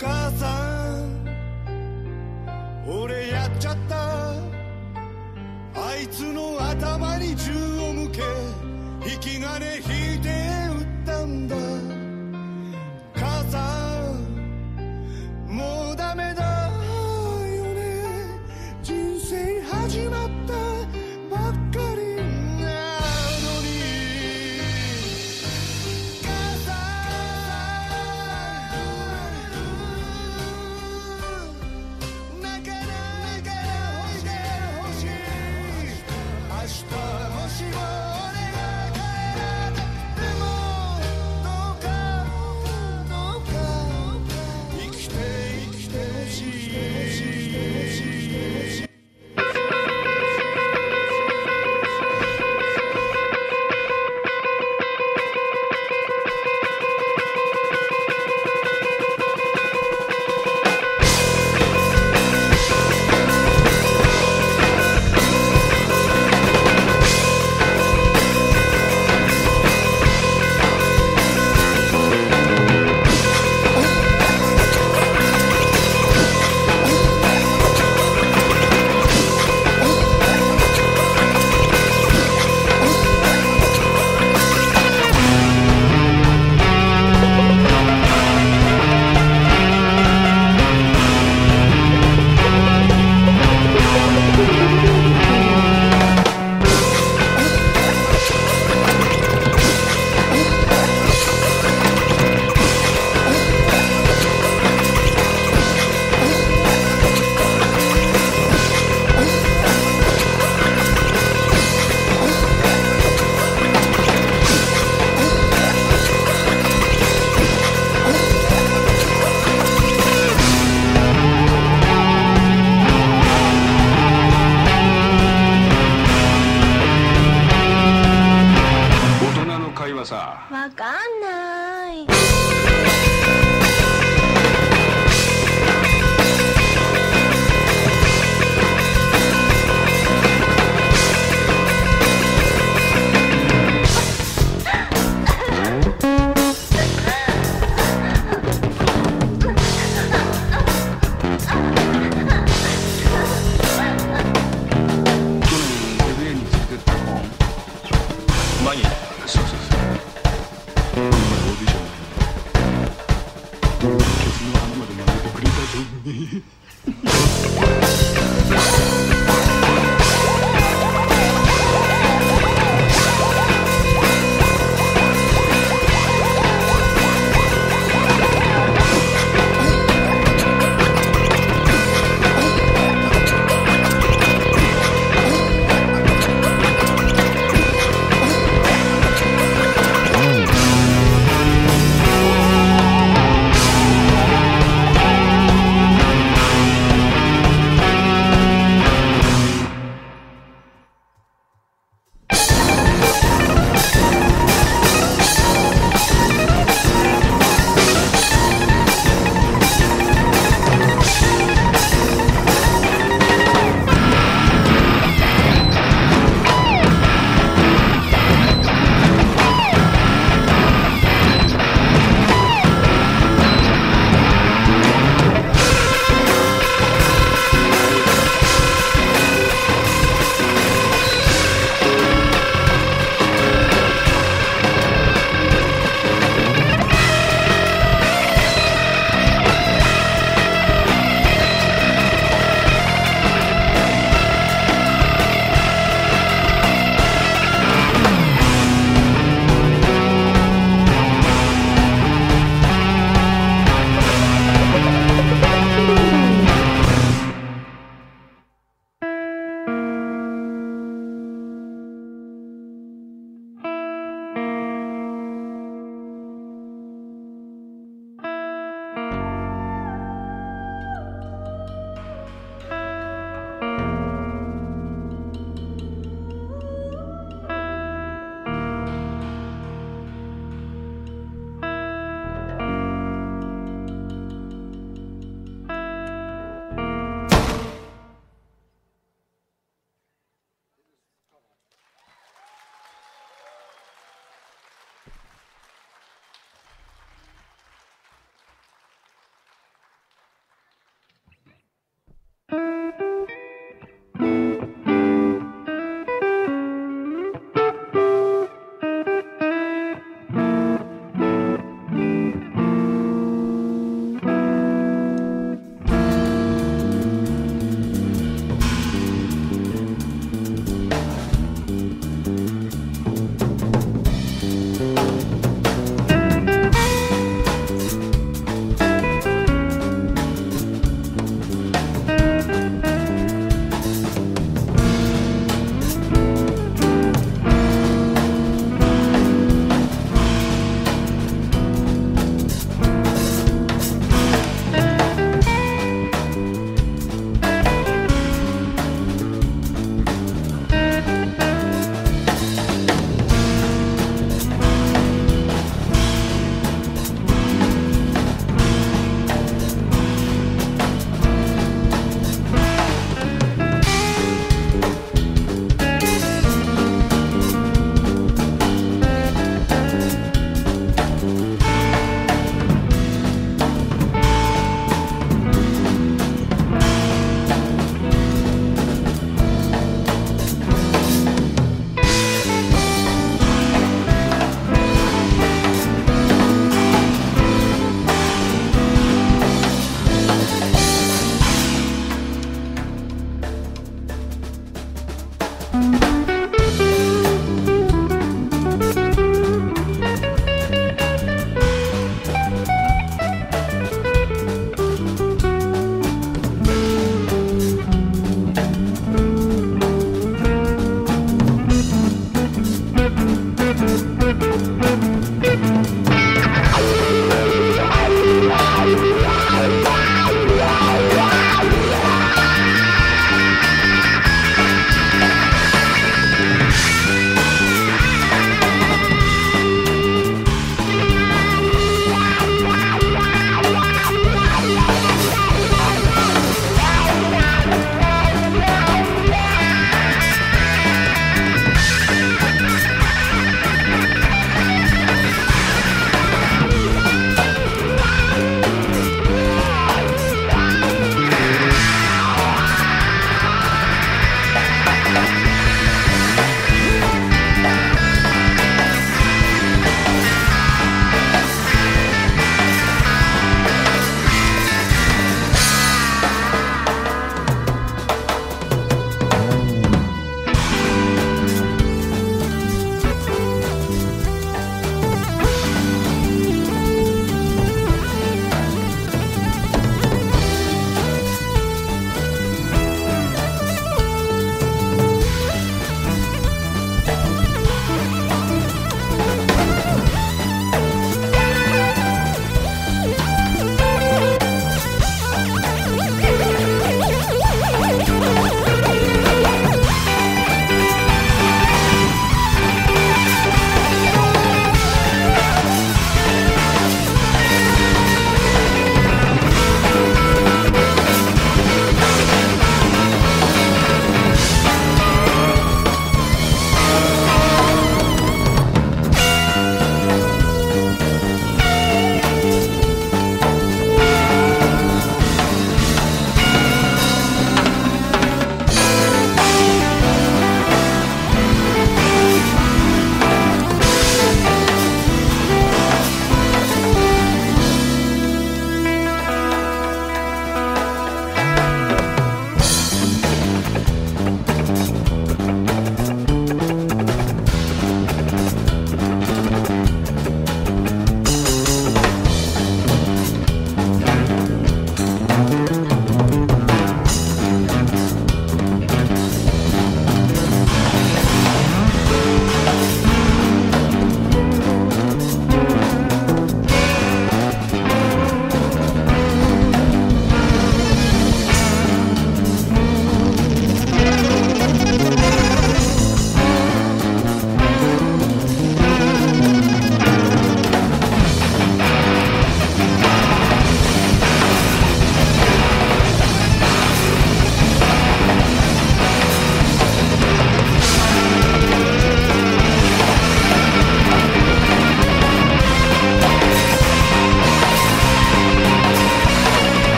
母さん俺やっちゃった、あいつの頭に銃を向け引き金引いて撃ったんだ。母さんもうダメだよね、人生始まったばっかりなのに。母さん泣かないからほしい、明日もしも俺が帰らなくても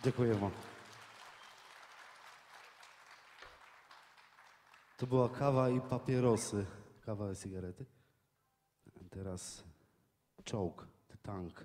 Dziękuję wam. To była kawa i papierosy. Kawa i cigarety. A teraz czołg, the tank.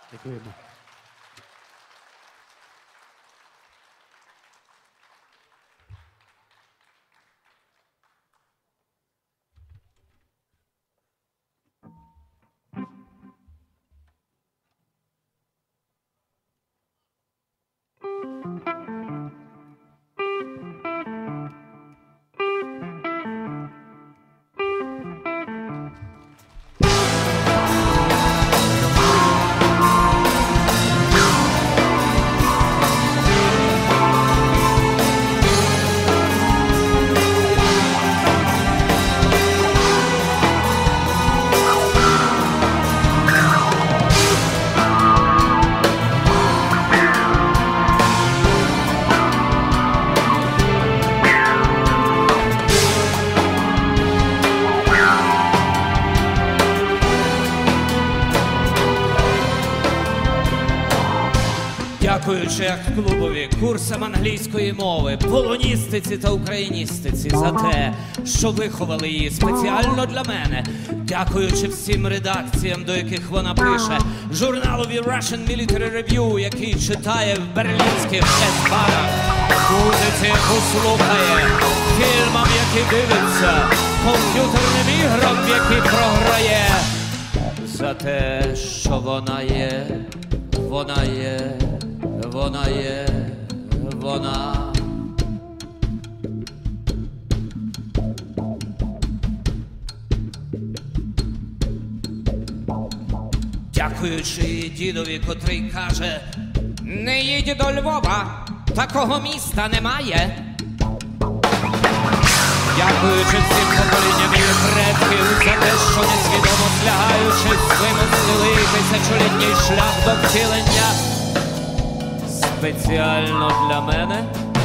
Дякуємо. Дякуючи арт-клубові, курсам англійської мови, полоністиці та україністиці за те, що виховали її спеціально для мене, дякуючи всім редакціям, до яких вона пише, журналові Russian Military Review, який читає в берлінських ес-барах, музиці, яку слухає, фільмам, які дивиться, комп'ютерним іграм, які програє, за те, що вона є, вона є. Вона є, вона. Дякуючи дідові, котрий каже: не їдь до Львова, такого міста немає. Дякуючи всім поколінням її предків за те, що несвідомо злягаючись, вимостили тисячолітній шлях до втілення. Спеціально для мене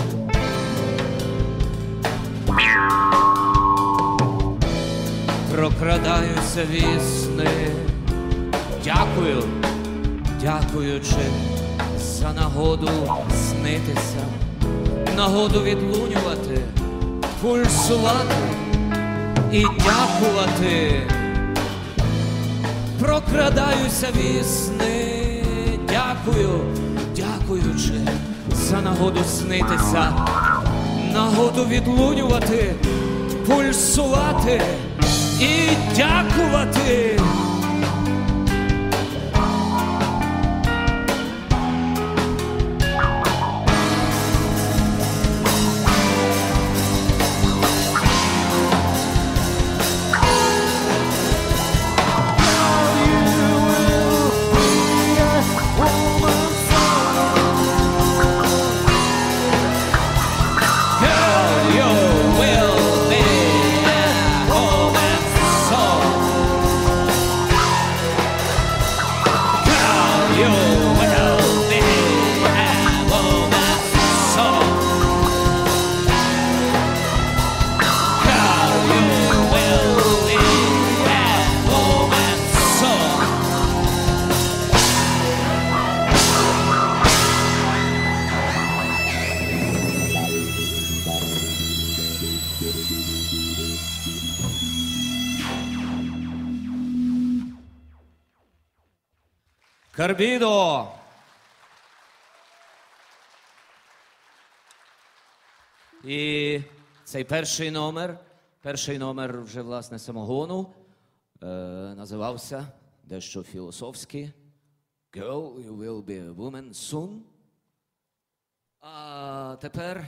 прокрадаюся вісни. Дякую, дякуючи за нагоду снитися, нагоду відлунювати, пульсувати і дякувати. Прокрадаюся вісни. Дякую. Дякуючи за нагоду снитися, нагоду відлунювати, пульсувати і дякувати. Карбідо! І цей перший номер вже, власне, самогону, називався дещо філософськи «Girl, you will be a woman soon». А тепер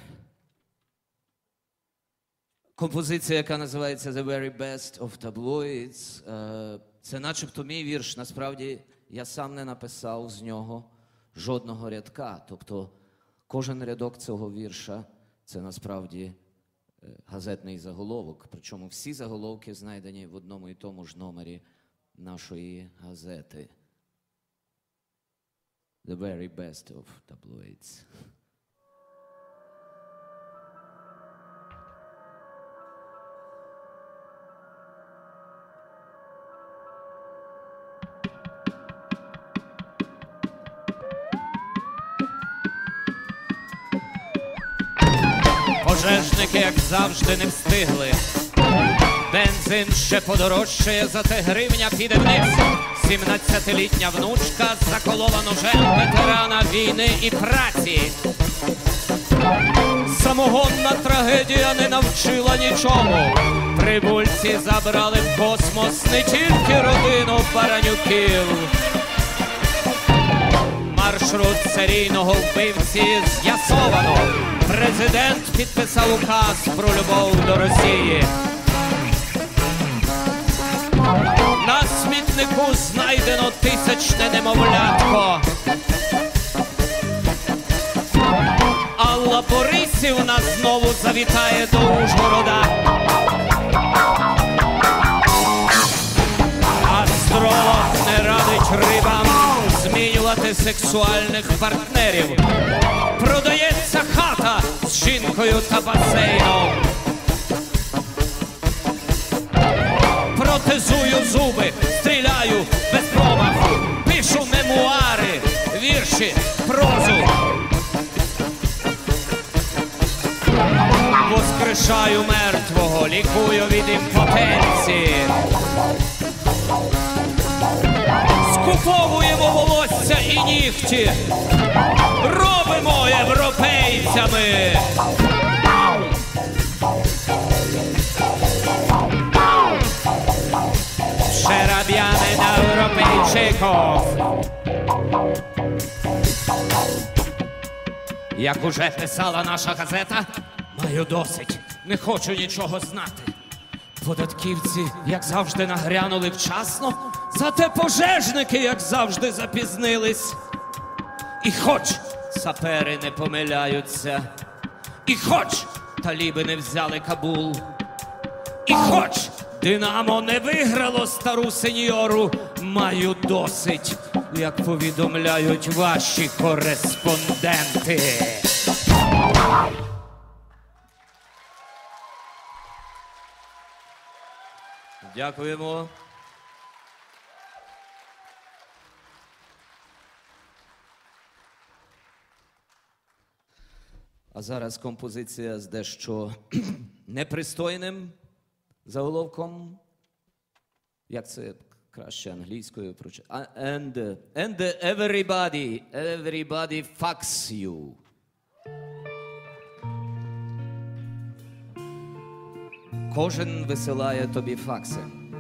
композиція, яка називається «The very best of tabloids». Це начебто мій вірш, насправді я сам не написав з нього жодного рядка. Тобто кожен рядок цього вірша – це насправді газетний заголовок. Причому всі заголовки знайдені в одному і тому ж номері нашої газети. The very best of tabloids. Пожежники, як завжди, не встигли. Бензин ще подорожчає, зате гривня піде вниз. 17-літня внучка заколола ножем ветерана війни і праці. Самогонна трагедія не навчила нічому. Прибульці забрали в космос не тільки родину Баранюків. Маршрут серійного вбивці з'ясовано. Президент підписав указ про любов до Росії. На смітнику знайдено 1000-не немовлятко. Алла Борисівна знову завітає до Ужгорода. Астролог не радить рибам змінювати сексуальних партнерів. Продається хата з жінкою та басейном. Протезую зуби, стріляю без промаху, пишу мемуари, вірші, прозу. Воскрешаю мертвого, лікую від імпотенції. Скуповуємо волосся і нігті. Робимо європейцями. Przerabiamy na Europejczyków. Як уже писала наша газета, маю досить, не хочу нічого знати. Податківці, як завжди, нагрянули вчасно, зате пожежники, як завжди, запізнились. І хоч сапери не помиляються, і хоч таліби не взяли Кабул, і хоч Динамо не виграло стару сеньору, маю досить, як повідомляють ваші кореспонденти. Дякуємо. А зараз композиція з дещо непристойним заголовком. Як це краще англійською прочитати? And everybody fucks you. Кожен висилає тобі факси.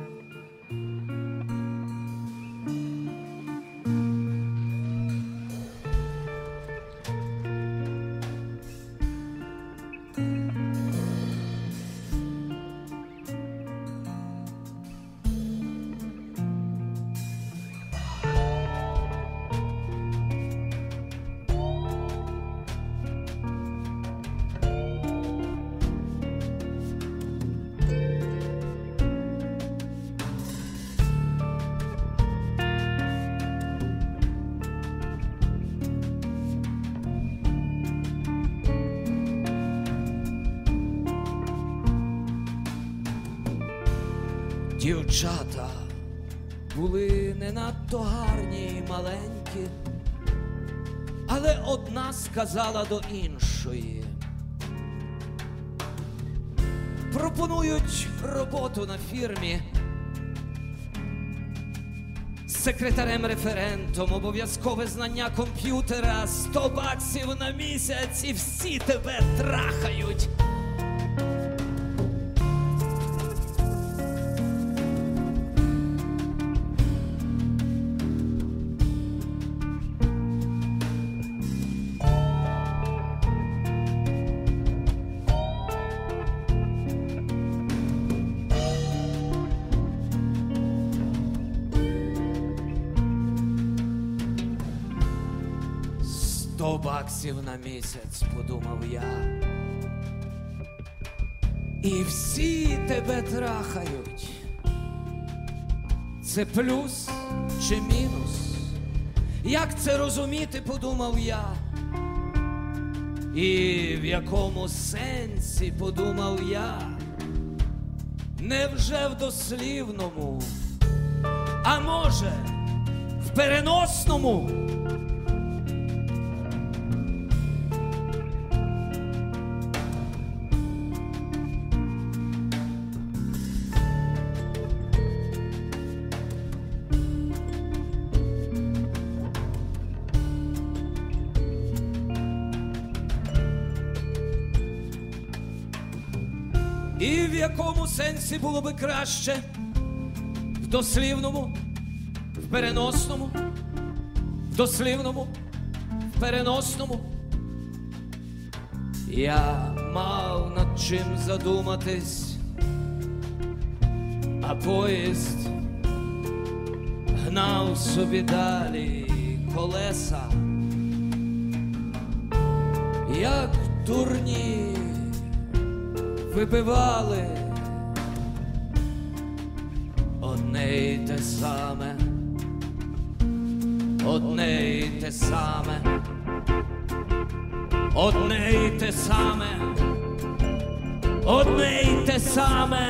Дівчата були не надто гарні й маленькі, але одна сказала до іншої: пропонують роботу на фірмі секретарем-референтом, обов'язкове знання комп'ютера, $100 на місяць і всі тебе трахають. $100 на місяць, подумав я. І всі тебе трахають. Це плюс чи мінус? Як це розуміти, подумав я. І в якому сенсі, подумав я. Невже в дослівному? А може, в переносному? якому сенсі було би краще? В дослівному, в переносному, в дослівному, в переносному. Я мав над чим задуматись, а поїзд гнав собі далі колеса, як дурні випивали одне й те саме, одне й те саме, одне й те саме, одне й те саме.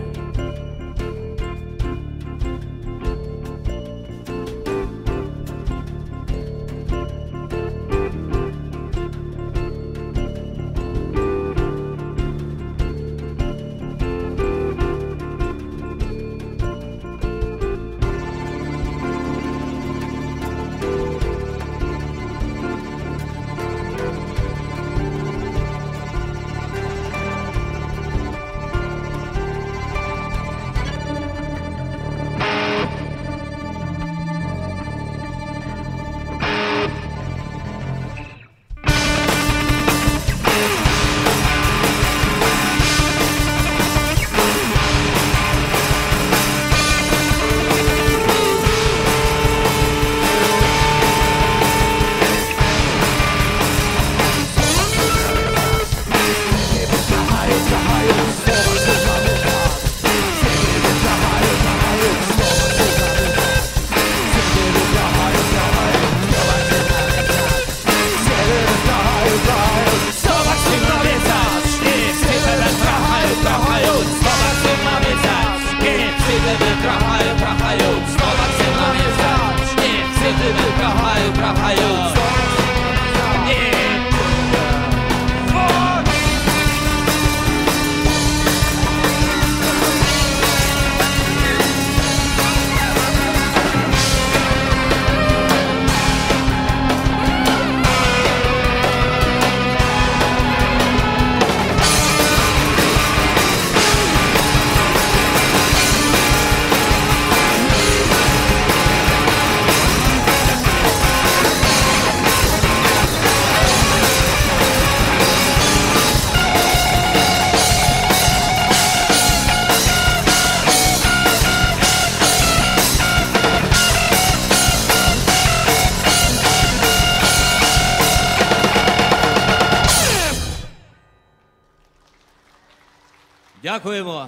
Дякуємо.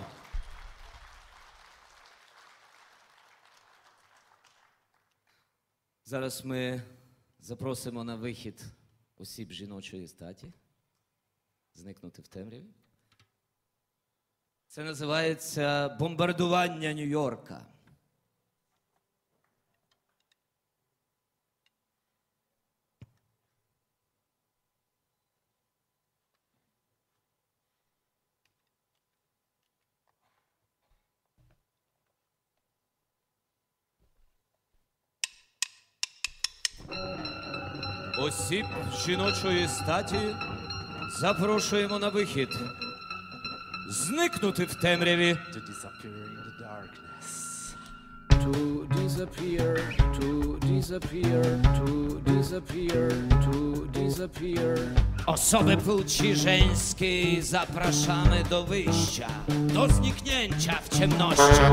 Зараз ми запросимо на вихід осіб жіночої статі зникнути в темряві. Це називається бомбардування Нью-Йорка. Осіб жіночої статі запрошуємо на вихід. Зникнути в темряві. To disappear in the darkness. To disappear, to disappear, to disappear, to disappear. Osoby płci żeńskiej zapraszamy do wyjścia, do zniknięcia w ciemności.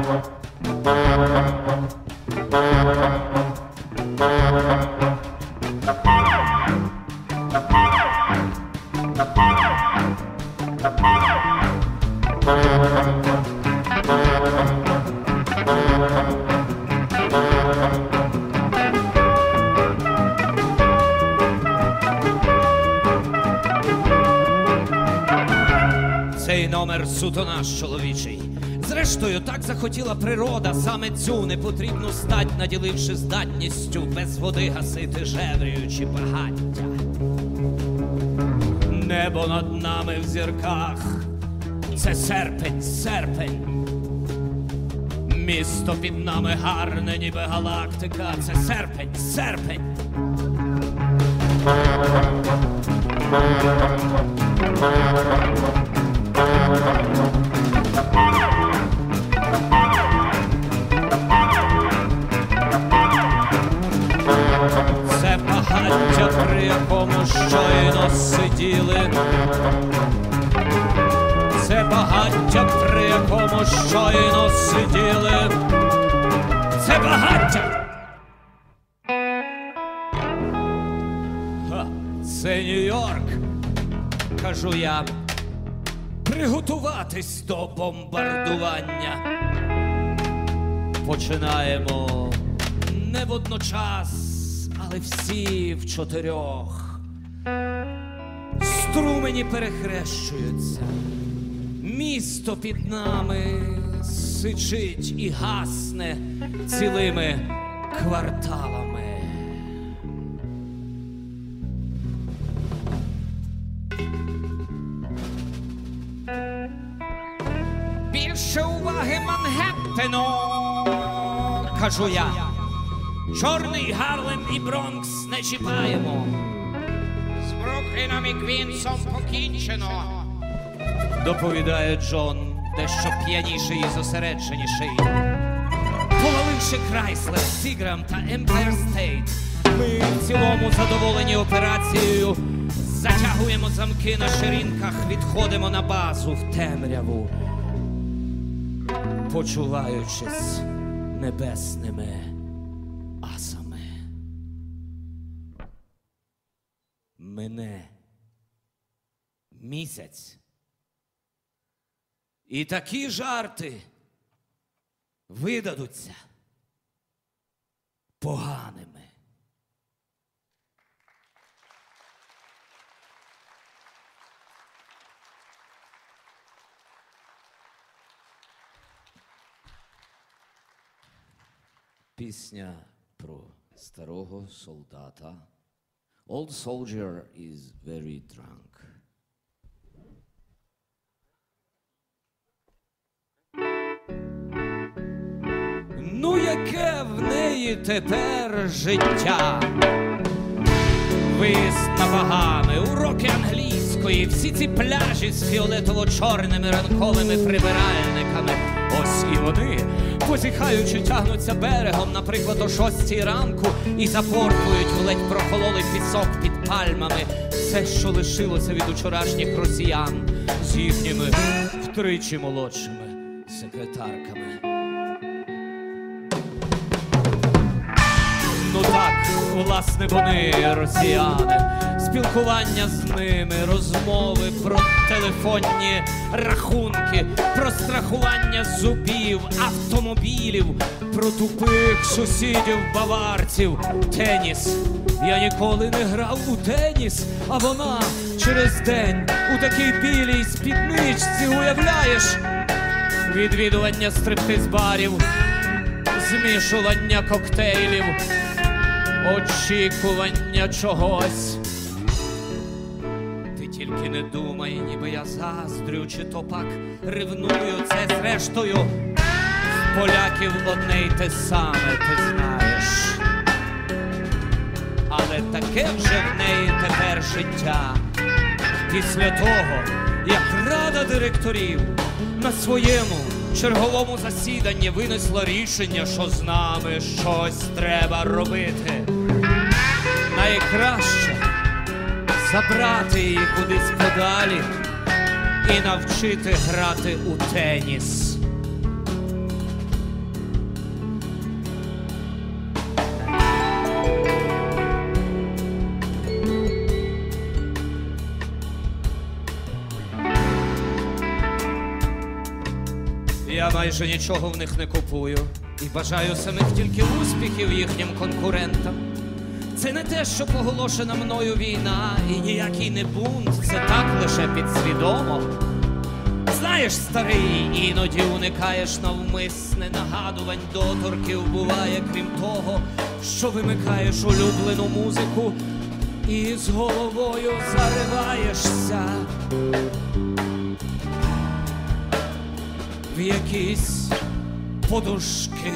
Цей номер суто наш чоловічий. Зрештою, так захотіла природа, саме цю непотрібну стать, наділивши здатністю без води гасити жевріючі багаття. Небо над нами в зірках — це серпень, серпень. Місто під нами гарне, ніби галактика — це серпень, серпень. якому щойно сиділи. Це багаття, при якому щойно сиділи. Це багаття! Ха, це Нью-Йорк, кажу я. Приготуватись до бомбардування. Починаємо не водночас, але всі в чотирьох. Струмені перехрещуються. Місто під нами сичить і гасне цілими кварталами. Більше уваги Манхеттену, кажу я. Чорний Гарлем і Бронкс не чіпаємо. З Брукліном і Квінсом покінчено, доповідає Джон, дещо п'яніший і зосередженіший. Поваливши Крайслер, Сіграм та Емпайр Стейт, ми в цілому задоволені операцією. Затягуємо замки на ширинках, відходимо на базу в темряву, почуваючись небесними асами. Мине місяць. І такі жарти видадуться поганими. Пісня про старого солдата. Old soldier is very drunk. Ну, яке в неї тепер життя? Виїзд на Багами, уроки англійської, всі ці пляжі з фіолетово-чорними ранковими прибиральниками. Ось і вони, позіхаючи, тягнуться берегом, наприклад, о 6 ранку, і запорпують в ледь прохололий пісок під пальмами все, що лишилося від учорашніх росіян з їхніми втричі молодшими секретарками. Ну так, власне, вони, росіяни. Спілкування з ними, розмови про телефонні рахунки, про страхування зубів, автомобілів, про тупих сусідів-баварців. Теніс. Я ніколи не грав у теніс, а вона через день у такій білій спідничці, уявляєш? Відвідування стриптиз-барів, змішування коктейлів, очікування чогось. Ти тільки не думай, ніби я заздрю, чи то пак ревную. Це зрештою в поляків одне й те саме, ти знаєш. Але таке вже в неї тепер життя. Після того, як рада директорів на своєму черговому засіданні винесла рішення, що з нами щось треба робити. Найкраще забрати її кудись подалі і навчити грати у теніс. Я майже нічого в них не купую і бажаю самих тільки успіхів їхнім конкурентам. Це не те, що поголошена мною війна, і ніякий не бунт, це так лише підсвідомо. Знаєш, старий, іноді уникаєш навмисне нагадувань, доторків буває, крім того, що вимикаєш улюблену музику і з головою зариваєшся в якісь подушки.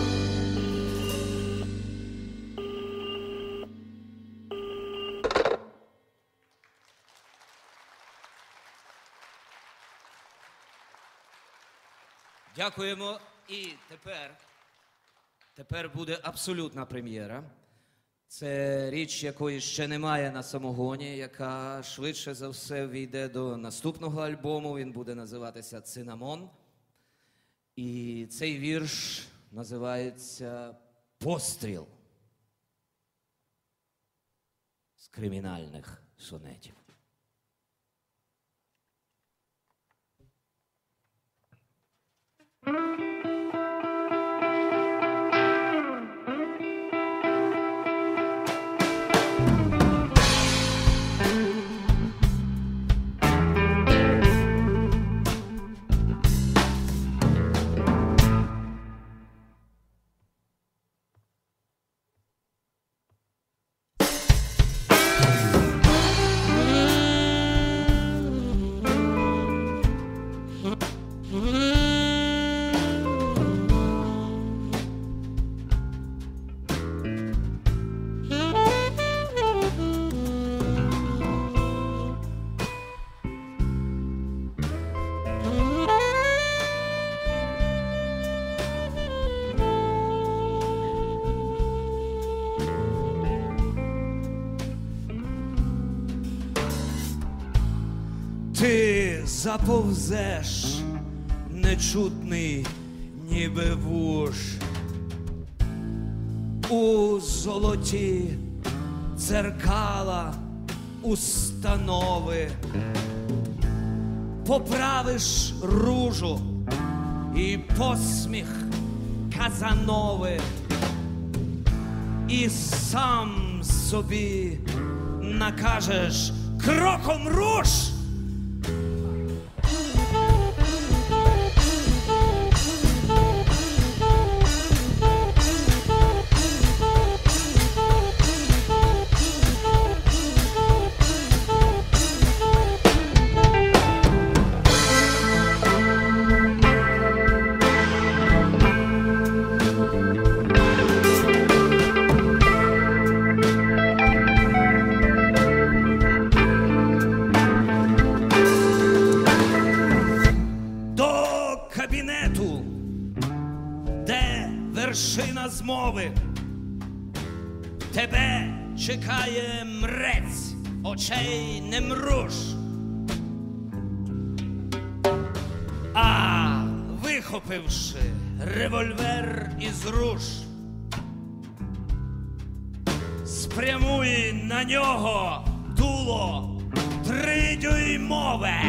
Дякуємо. І тепер буде абсолютна прем'єра. Це річ, якої ще немає на самогоні, яка швидше за все війде до наступного альбому. Він буде називатися «Цинамон». І цей вірш називається «Постріл» з кримінальних сонетів. Ти заповзеш, нечутний, ніби вуж, у золоті дзеркала установи, поправиш ружу і посміх Казанови, і сам собі накажеш кроком руш. Кабінету, де вершина змови, тебе чекає мрець, очей не мруж. А вихопивши револьвер із руш, спрямуй на нього дуло 3-дюймове.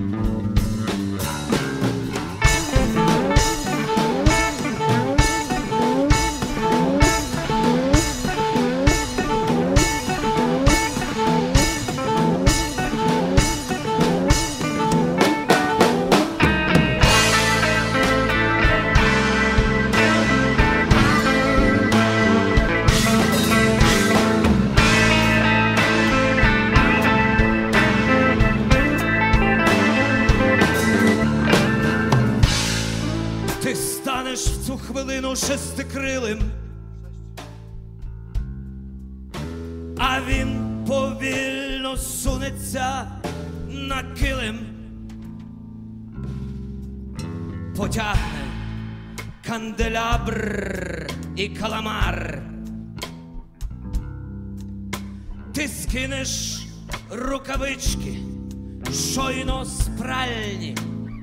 Ти станеш в цю хвилину шестикрилим, а він повільно сунеться на килим, потягне канделябр і каламар. Ти скинеш рукавички, щойно з пральні,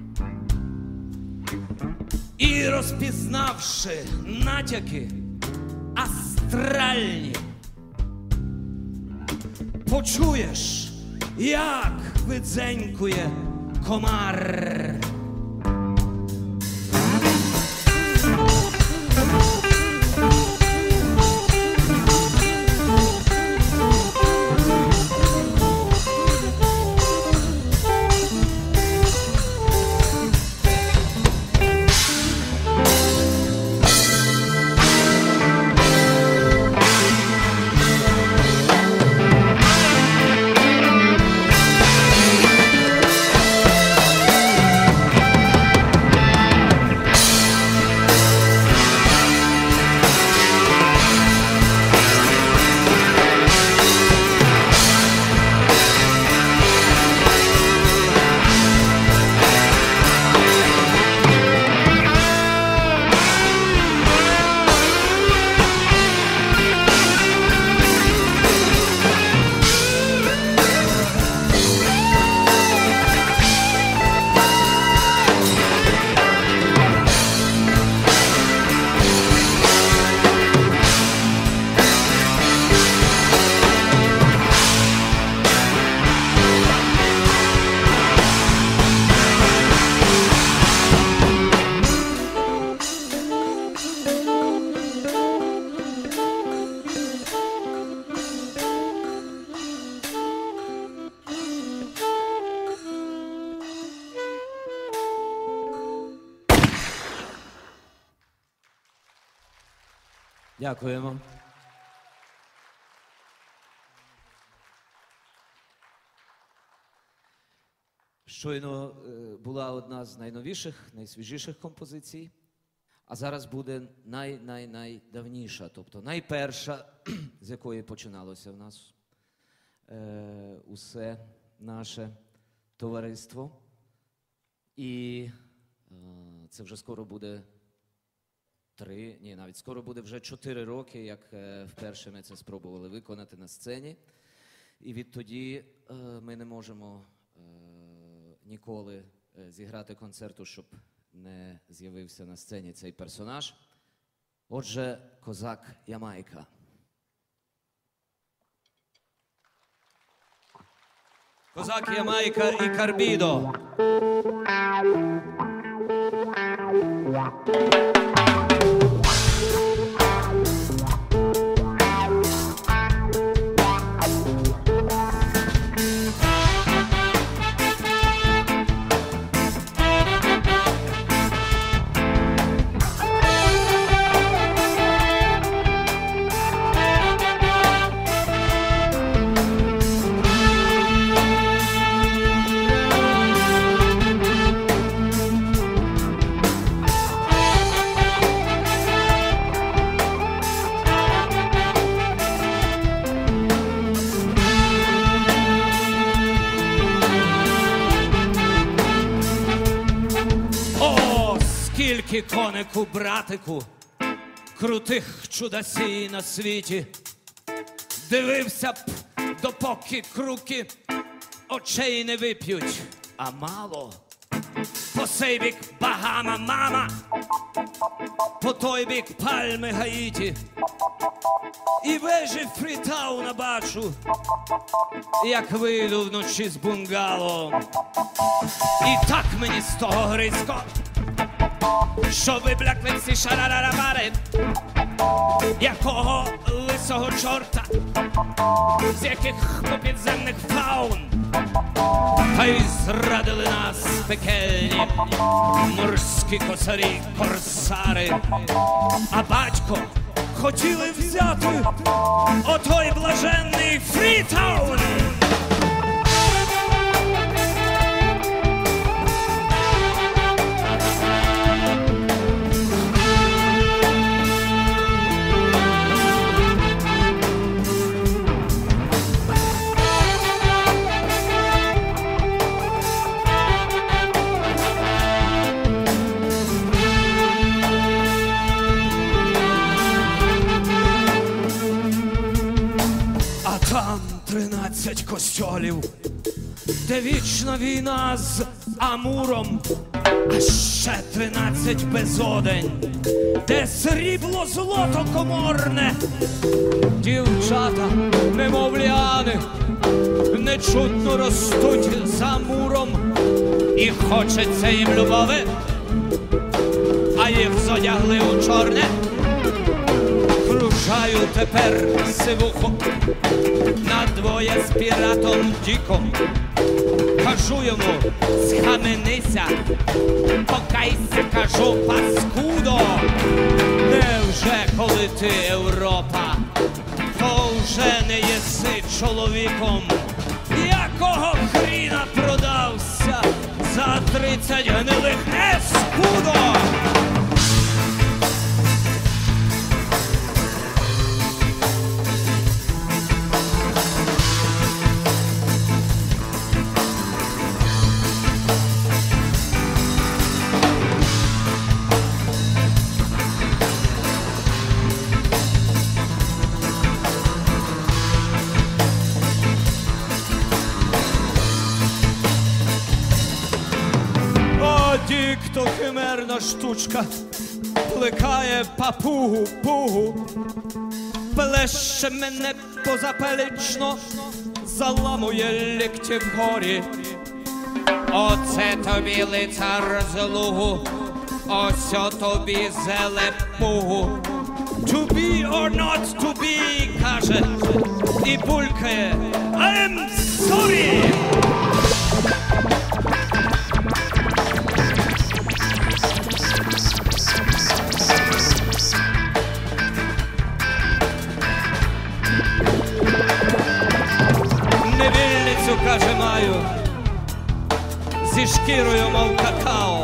і, розпізнавши натяки астральні, почуєш, як видзенькує комар. Дякуємо. Щойно була одна з найновіших, найсвіжіших композицій, а зараз буде найдавніша, тобто найперша, з якої починалося в нас усе наше товариство. І це вже скоро буде навіть скоро буде вже 4 роки, як вперше ми це спробували виконати на сцені. І відтоді ми не можемо ніколи зіграти концерту, щоб не з'явився на сцені цей персонаж. Отже, козак Ямайка. Козак Ямайка і Карбідо. Скільки, конику, братику, крутих чудасій на світі, дивився б, допоки круки очей не вип'ють, а мало. По сей бік Багама, мама, по той бік Пальми, Гаїті, і вежі Фрітауна бачу, як вийду вночі з бунгало. І так мені з того гризько, що виблякли всі шарарарабари, якого лисого чорта, з яких попідземних фаун, та й зрадили нас пекельні морські косарі, корсари. А батько хотіли взяти отой блаженний Фрітаун. Там 13 костьолів, де вічна війна з Амуром, а ще 13 безодень, де срібло злото коморне. Дівчата, немовляни, нечутно ростуть за муром, і хочеться їм любови, а їх зодягли у чорне. Кружаю тепер сивуху надвоє з піратом Діком. Кажу йому, схаменися, покайся, кажу, паскудо. Невже, коли ти Європа, то вже не єси чоловіком? Якого хріна продався за 30 гнилих ескудо? Дік-то химерна штучка, плекає папугу, пугу, плеще мене позапелично, заламує лікті вгорі. Оце тобі лицар з лугу, ось о тобі зелепугу. To be or not to be, каже, і булькає, I'm sorry! маю, зі шкірою, мов какао.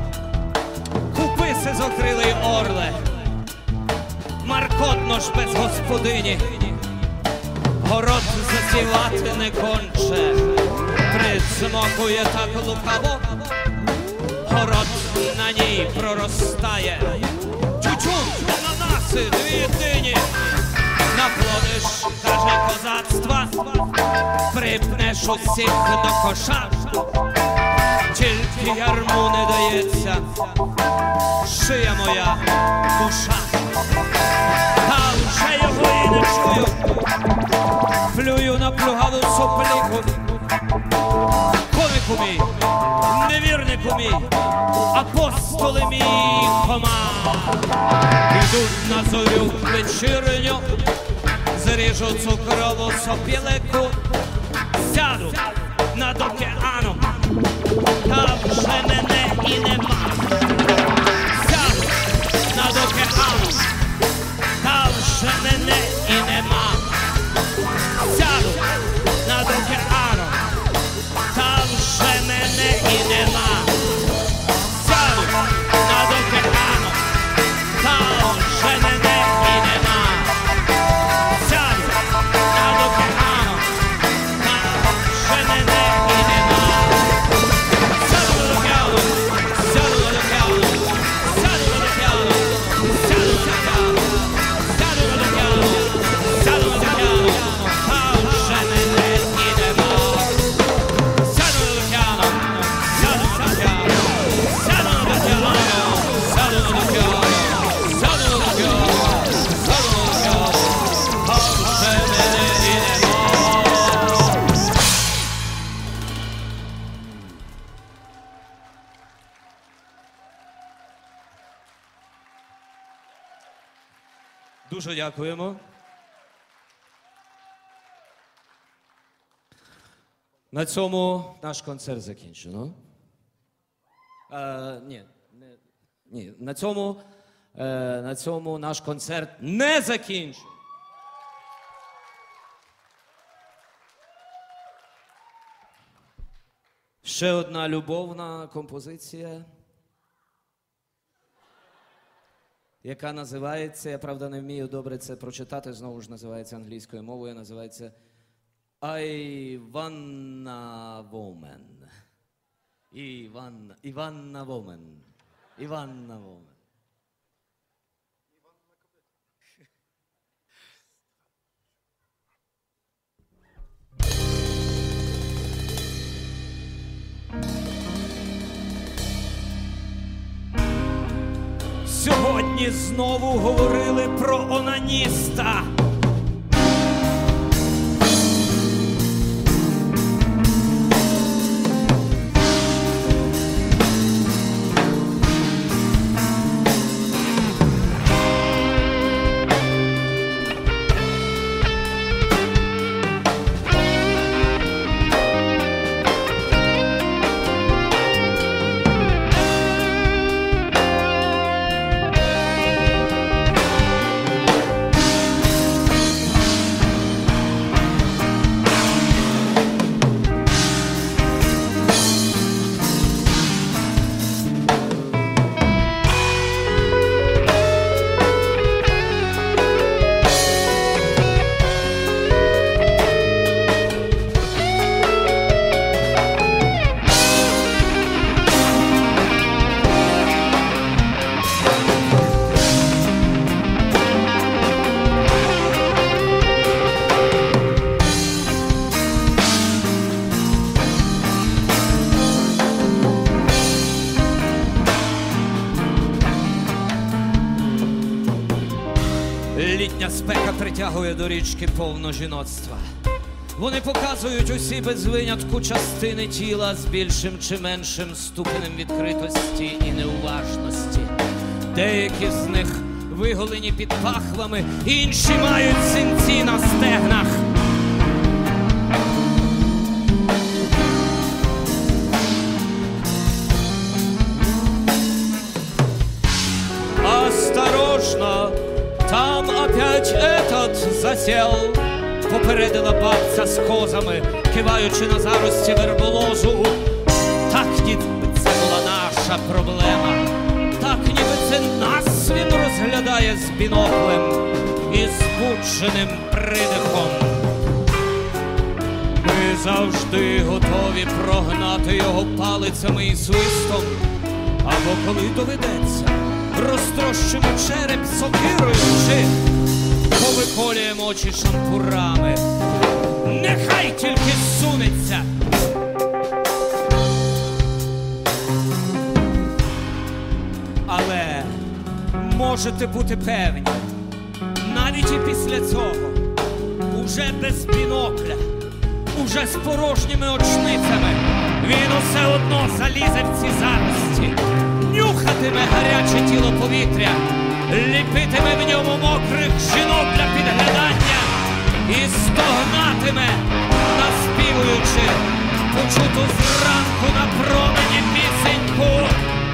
Купи сизокрилий орле, маркотно ж без господині. Город засівати не конче, присмокує так лукаво. Город на ній проростає, тютюн, ананаси, дві дині. Наплодиш, каже, козацтва, припнеш усіх до коша. Тільки ярму не дається шия моя, душа. Та вже його і не чую, плюю на плюгану сопліку. Коміку мій, невірнику мій, апостоли мій Хома. Йдуть на зорю вечірню, зріжу цукрову сопілику, сяду над океаном, та вже мене і нема. Сяду над океаном, та вже мене і нема. Сяду над океаном, та вже мене і нема. Сяду над океаном, та вже мене і нема. Сяду над океаном, та вже мене і нема. Сяду над океаном, сяду над океаном, сяду над океаном, сяду над океаном, сяду над океаном, сяду над океаном, та вже мене і нема. Сяду над океаном, сяду над океаном, сяду над океаном, сяду над океаном, сяду над океаном, сяду над океаном, та вже мене і нема. Дуже дякуємо. На цьому наш концерт закінчено. Ні, на цьому наш концерт не закінчено. Ще одна любовна композиція, яка називається, я, правда, не вмію добре це прочитати, знову ж називається англійською мовою, називається I wanna woman. Іванна woman. Іванна woman. Сьогодні знову говорили про онаніста. Літня спека притягує до річки повно жіноцтва. Вони показують усі без винятку частини тіла з більшим чи меншим ступенем відкритості і неуважності. Деякі з них виголені під пахвами, інші мають синці на стегнах. Осторожно, там опять этот засел. попередила бабця з козами, киваючи на зарості верболозу. Так ніби це була наша проблема, так ніби це нас він розглядає з біноклем і збудженим придихом. Ми завжди готові прогнати його палицями і свистом, або коли доведеться, розтрощимо череп сокирою чи повиколюємо очі шампурами. Нехай тільки сунеться. Але можете бути певні, навіть і після цього, уже без бінокля, уже з порожніми очницями, він усе одно залізе в ці зарості, нюхатиме гаряче тіло повітря, ліпитиме в ньому мокрих жінок для підглядання і стогнатиме, наспівуючи почуту зранку на промені пісеньку.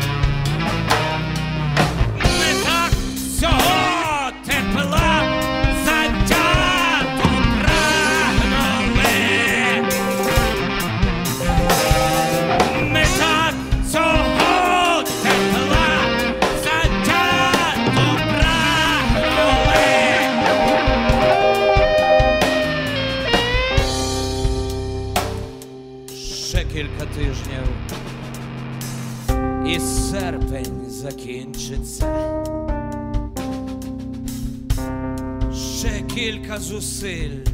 Ми так всього тепла затято прагнули. Ми так всього тепла затято прагнули. Ще кілька тижнів і серпень закінчиться. Ще кілька зусиль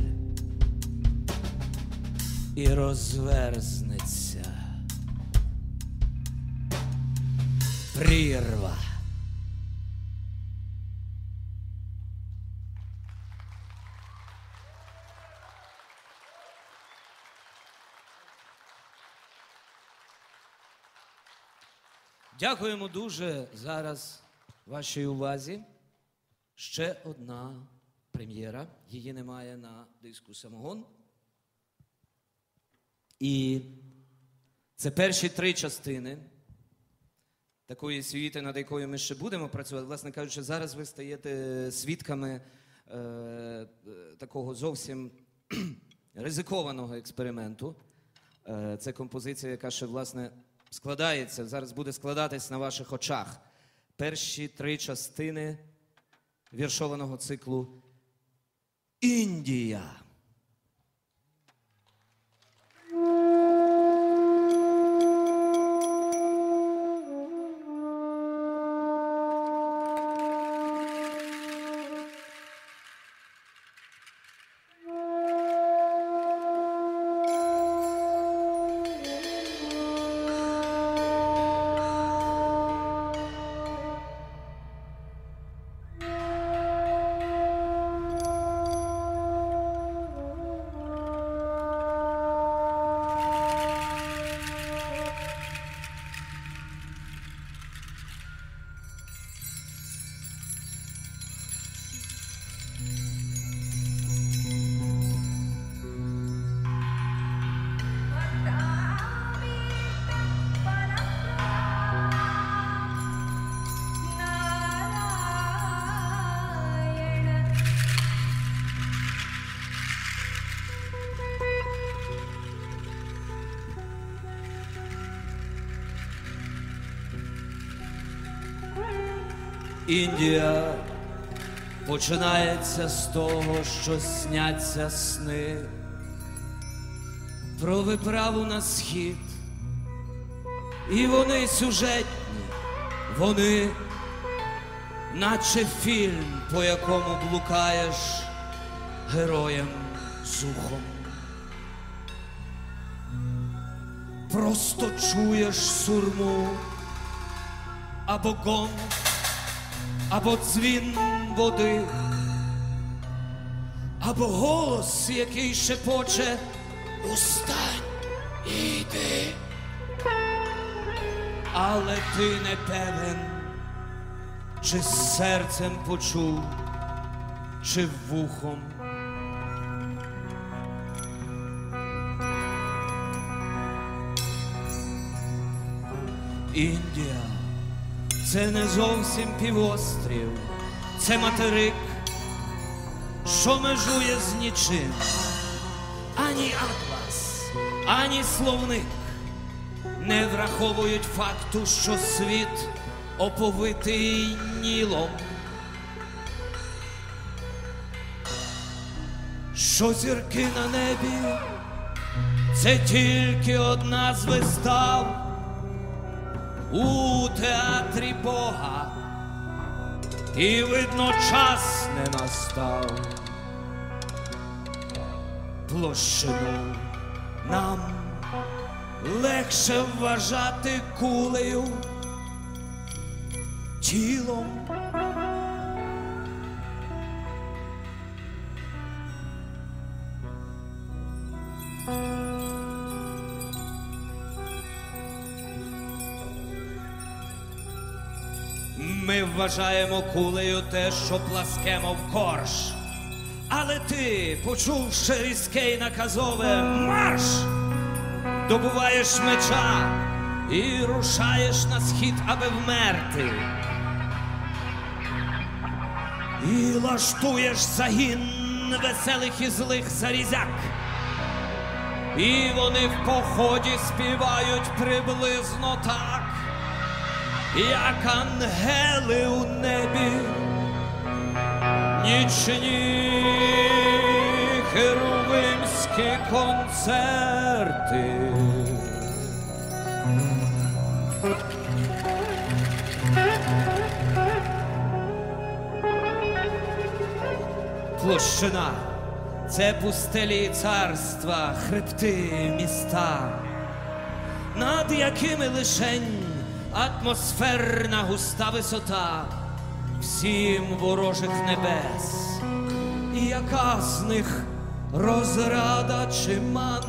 і розверзнеться прірва. Дякуємо дуже. Зараз вашій увазі ще одна прем'єра. Її немає на диску «Самогон». І це перші 3 частини такої світи, над якою ми ще будемо працювати. Власне кажучи, зараз ви стаєте свідками такого зовсім ризикованого експерименту. Це композиція, яка ще, власне, складається, зараз буде складатись на ваших очах. Перші 3 частини віршованого циклу «Індія». Індія починається з того, що сняться сни про виправу на схід. І вони сюжетні, вони наче фільм, по якому блукаєш героєм з ухом. Просто чуєш сурму або гонг, або дзвін води, або голос, який шепоче «Устань і йди». Але ти не певен, чи серцем почув, чи вухом. Індія – це не зовсім півострів, це материк, що межує з нічим. Ані атлас, ані словник не враховують факту, що світ оповитий Нілом, що зірки на небі – це тільки одна з вистав у театрі Бога, і видно, час не настав. Площину нам легше вважати кулею, тілом. Ми вважаємо кулею те, що пласке, мов корж. Але ти, почувши різке й наказове «марш!», добуваєш меча і рушаєш на схід, аби вмерти. І лаштуєш загін веселих і злих зарізяк. І вони в поході співають приблизно так, як ангели у небі, нічні херувимські концерти. Площина – це пустелі і царства, хребти, міста, над якими лишень атмосферна густа висота всім ворожих небес. І яка з них розрада чи манна?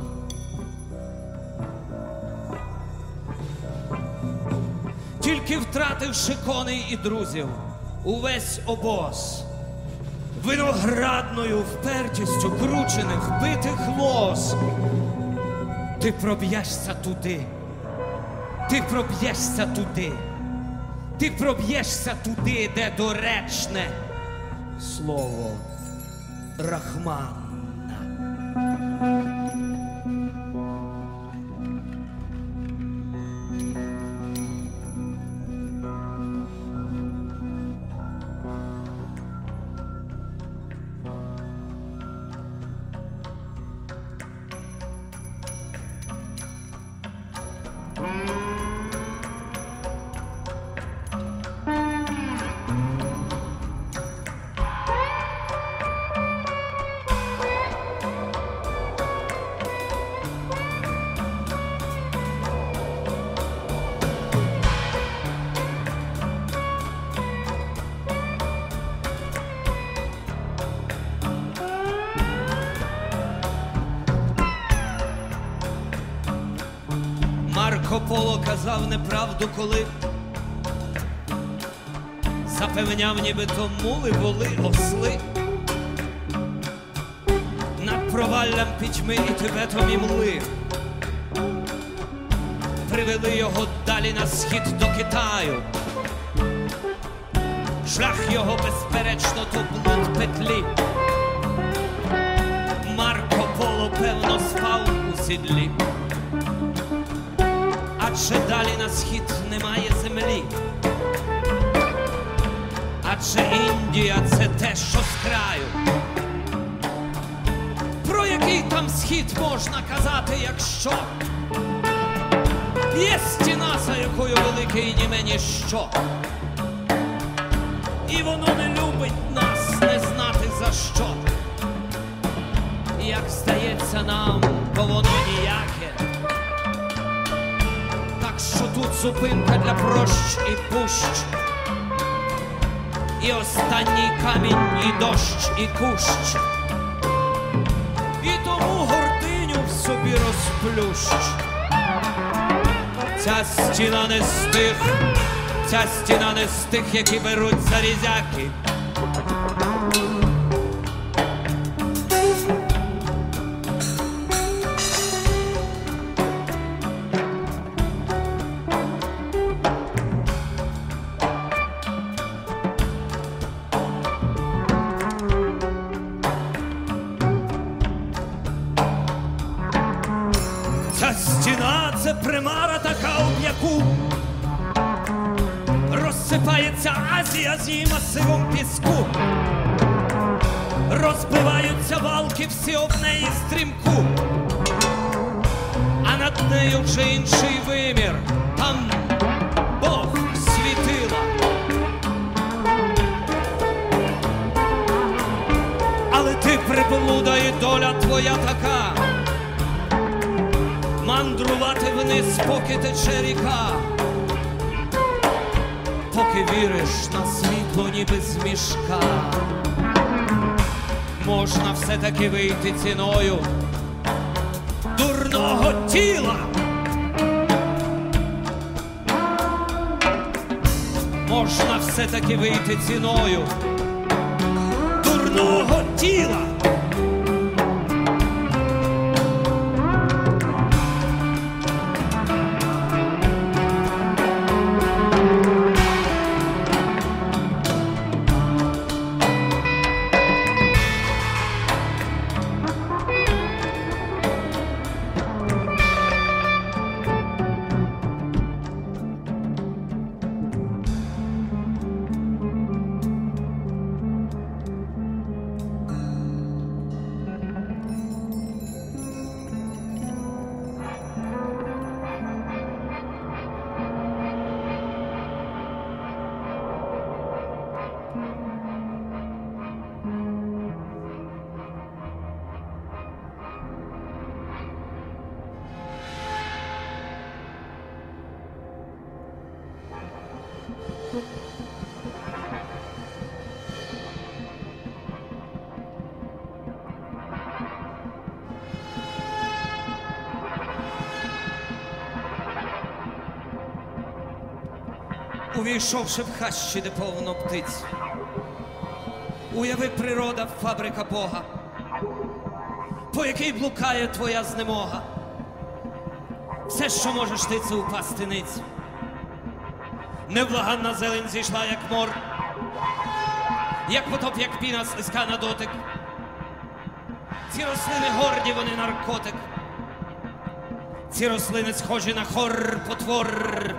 Тільки втративши коней і друзів, увесь обоз виноградною впертістю кручених, битих лоз, ти проб'єшся туди. Ти проб'єшся туди, ти проб'єшся туди, де доречне слово Рахмана. Марко Поло казав неправду, коли запевняв, нібито мули, воли, осли над проваллям пітьми і Тибетом і мли привели його далі на схід до Китаю. Шлях його, безперечно, то блуд петлі. Марко Поло, певно, спав у сідлі. Адже далі на схід немає землі. Адже Індія – це те, що з краю. Про який там схід можна казати, якщо є стіна, за якою великий німе ніщо. І воно не любить нас не знати за що. Як здається нам, бо воно ніяке. Що тут зупинка для прощ і пущ, і останній камінь, і дощ, і кущ. І тому гординю в собі розплющ. Ця стіна не з тих, ця стіна не з тих, які беруть зарізяки. це примара така, об яку розсипається Азія з її масивом піску. Розбиваються валки всі об неї стрімку, а над нею вже інший вимір, там Бог світила. Але ти приблуда і доля твоя така, мандрувати вниз, поки тече ріка, поки віриш на світло ніби з мішка. Можна все-таки вийти ціною дурного тіла. Можна все-таки вийти ціною дурного тіла. Увійшовши в хащі, де повно птиць, уяви, природа — фабрика Бога, по якій блукає твоя знемога. Все, що можеш ти, це упасти ниць. Невблаганна зелень зійшла, як мор, як потоп, як піна, слизька на дотик. Ці рослини горді, вони наркотик. Ці рослини схожі на хор потвор.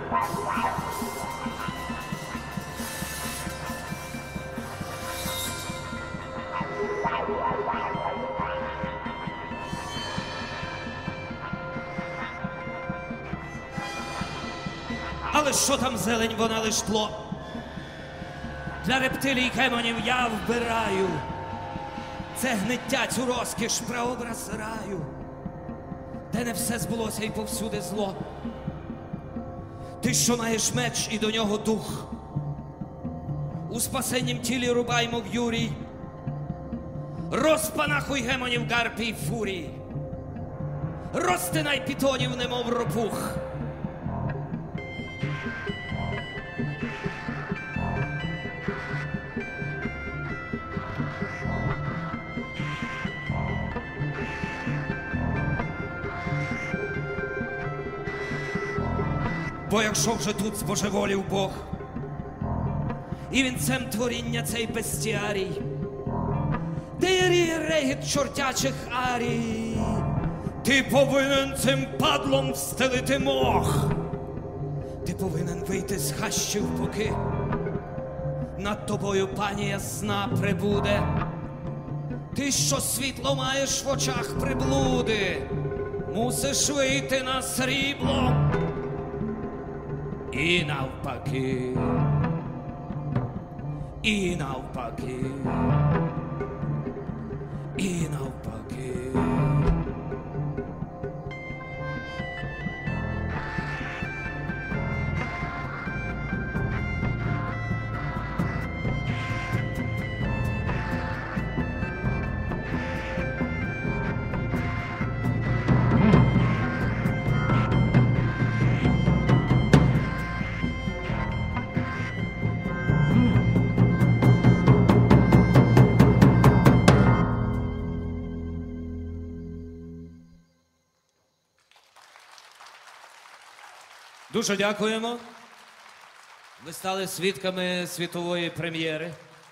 Але що там зелень, вона лиш тло. Для рептилій й кемонів я вбираю. Це гниття, цю розкіш, прообраз раю, де не все збулося і повсюди зло. Ти, що маєш меч і до нього дух, у спасеннім тілі рубай, мов Юрій, розпанахуй гемонів, гарпій, фурій, розтинай пітонів, немов ропух. Бо якщо вже тут збожеволів Бог, і вінцем творіння цей бестіарій, де є рій регіт чортячих арій, ти повинен цим падлом встелити мох. Ти повинен вийти з хащі в боки, над тобою пані ясна прибуде. Ти, що світло маєш в очах приблуди, мусиш вийти на срібло. І навпаки, і навпаки, і навпаки. Дуже дякуємо. Ви стали свідками світової прем'єри.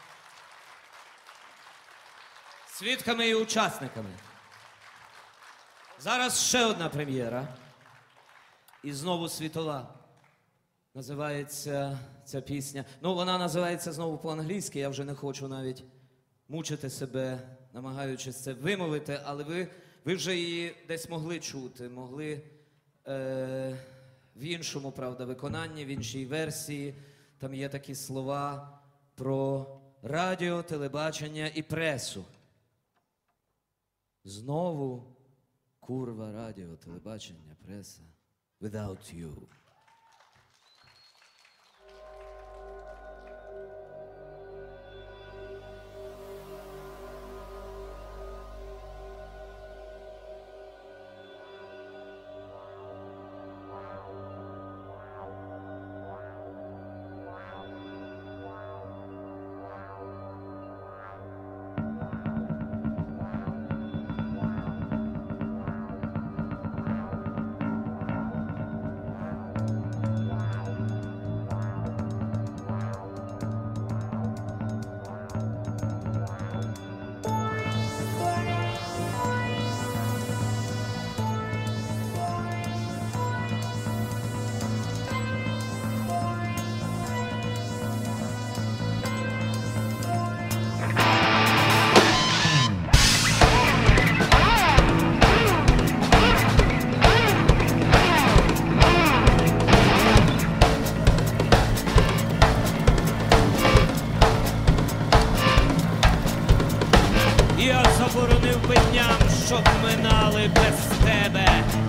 Свідками і учасниками. Зараз ще одна прем'єра. І знову світова. Називається ця пісня. Ну, вона називається знову по-англійськи, я вже не хочу навіть мучити себе, намагаючись це вимовити, але ви вже її десь могли чути, могли в іншому, правда, виконанні, в іншій версії. Там є такі слова про радіо, телебачення і пресу. Знову курва радіо, телебачення, преса. Without you. Заборонив би дням, щоб минали без тебе.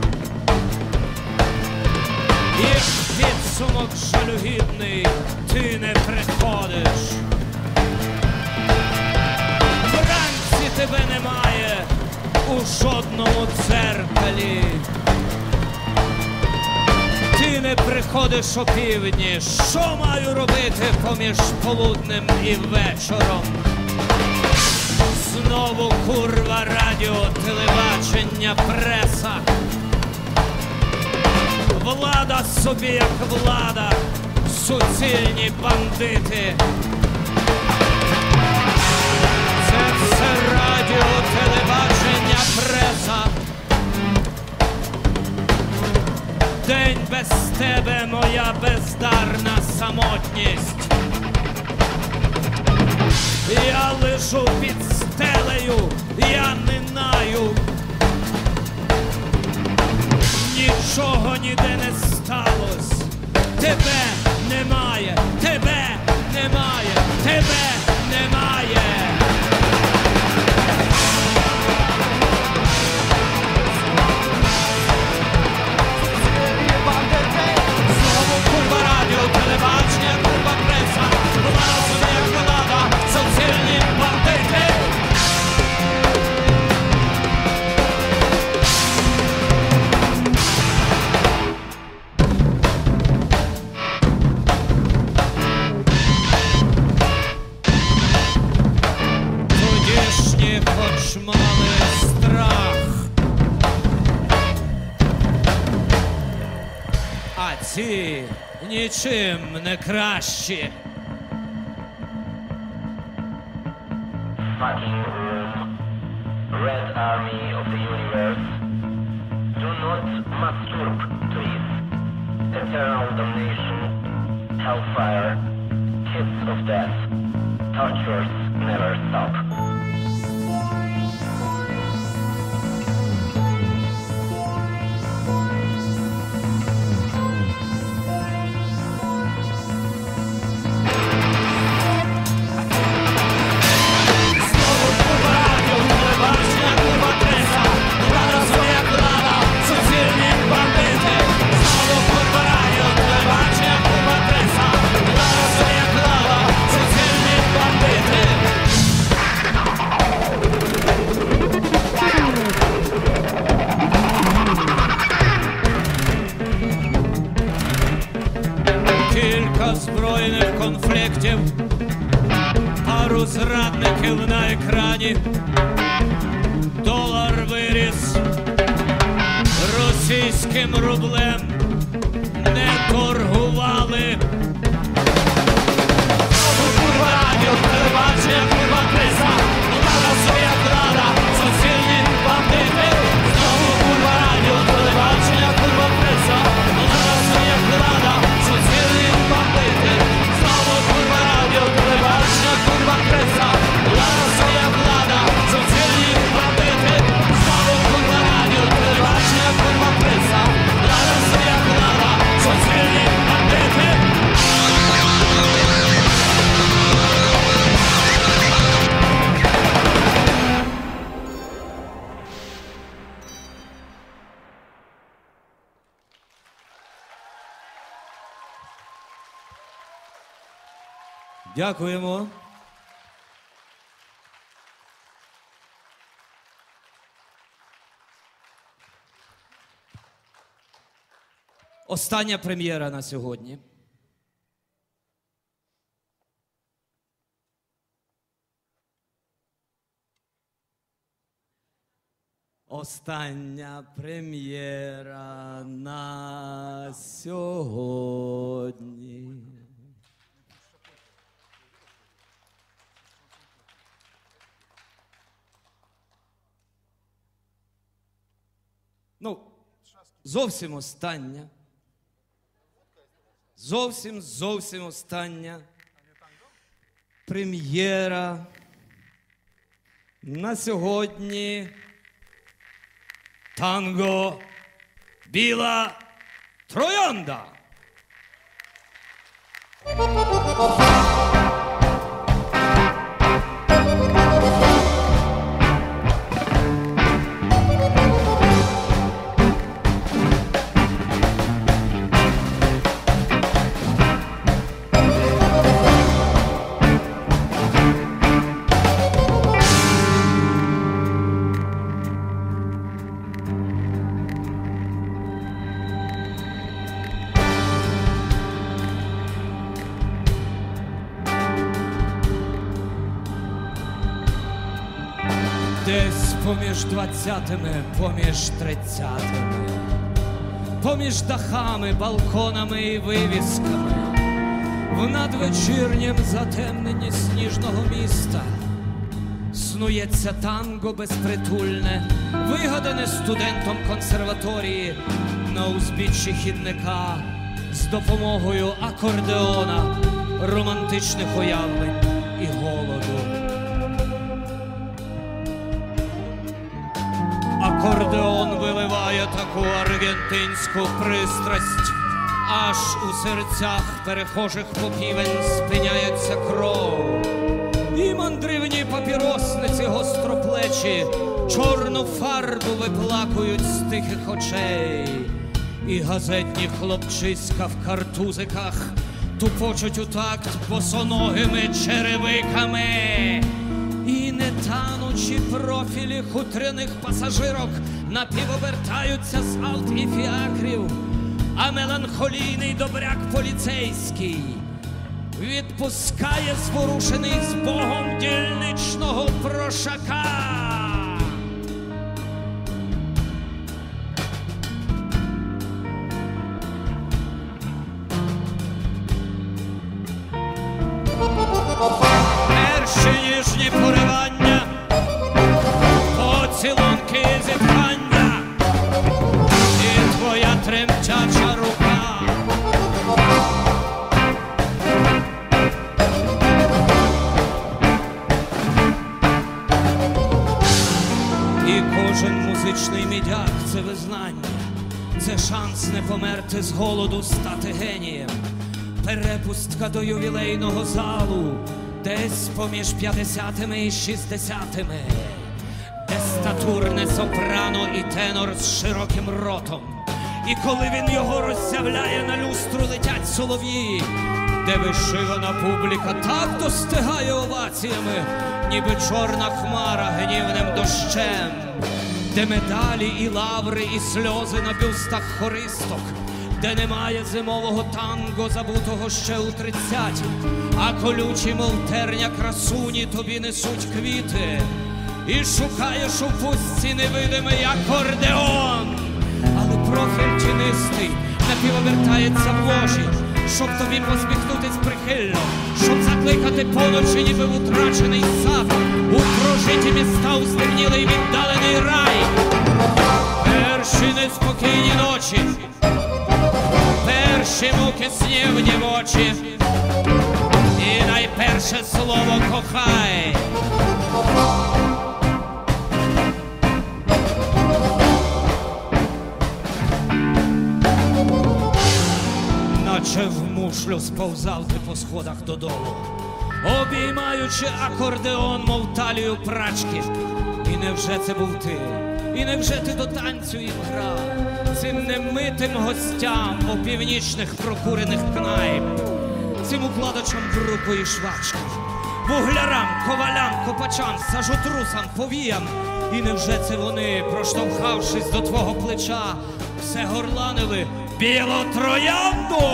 І в підсумок жалюгідний ти не приходиш. Вранці тебе немає у жодному дзеркалі. Ти не приходиш опівдні. Що маю робити поміж полуднем і вечором? Знову курва радіо, телебачення, преса. Влада собі як влада, суцільні бандити. Це все радіо, телебачення, преса. День без тебе, моя бездарна самотність. Я лежу під стелею, я минаю. Нічого ніде не сталось. Тебе немає, тебе немає, тебе немає. Знову курва радіо, телебачення, курва преса. Влада собі як влада, соціальні бандити. Тодішні хоч мали страх, а ці нічим не кращі. Fucking Red Army of the Universe, do not masturb to it. Eternal damnation, hellfire, kiss of death, tortures never stop. Збройних конфліктів, пару зрадників на екрані, долар виріс, російським рублем не торгували. Курва радіо, телебачення, курва преса, влада собі як влада, суцільні бандити. Знову курва радіо, телебачення, курва преса. Дякуємо. Остання прем'єра на сьогодні. Остання прем'єра на сьогодні. Ну, зовсім остання. Зовсім остання прем'єра на сьогодні. Танго «Біла троянда». Десь поміж 20-ми, поміж 30-ми, поміж дахами, балконами і вивісками, в надвечірнім затемненні сніжного міста снується танго безпритульне, вигадане студентом консерваторії на узбіччі хідника з допомогою акордеона, романтичних уявлень і голоду. Акордеон виливає таку аргентинську пристрасть, аж у серцях перехожих попівень спиняється кров. І мандрівні папіросниці гостроплечі чорну фарбу виплакують з тихих очей. І газетні хлопчиська в картузиках тупочуть у такт босоногими черевиками. І не танучі профілі хутряних пасажирок напівобертаються з алт і фіакрів, а меланхолійний добряк поліцейський відпускає зворушений з Богом дільничного прошака. Перші ніжні поривання, поцілунки і зітхання, і твоя тремтяча рука. І кожен музичний мідяк – це визнання, це шанс не померти з голоду, стати генієм. Перепустка до ювілейного залу десь поміж 50-ми і 60-ми, де статурне сопрано і тенор з широким ротом. І коли він його роззявляє, на люстру летять солов'ї, де вишивана публіка так достигає оваціями, ніби чорна хмара гнівним дощем, де медалі і лаври, і сльози на бюстах хористок, де немає зимового танго, забутого ще у 30-ті, а колючі, мов терня, красуні тобі несуть квіти. І шукаєш у пустці невидимий акордеон, але профіль тінистий напівобертається в ложі, щоб тобі посміхнутись прихильно, щоб закликати поночі, ніби в утрачений сад, у прожиті міста, у стемнілий віддалений рай. Перші неспокійні ночі, перші муки снів дівочі, і найперше слово «кохай». Наче в мушлю сповзав ти по сходах додолу, обіймаючи акордеон, мов талію прачки. І невже це був ти? І невже ти до танцю і грав цим немитим гостям опівнічних прокурених кнайп, всім укладачам в руку і швачкам, вуглярам, ковалям, копачам, сажотрусам, повіям. І невже це вони, проштовхавшись до твого плеча, все горланили білу троянду?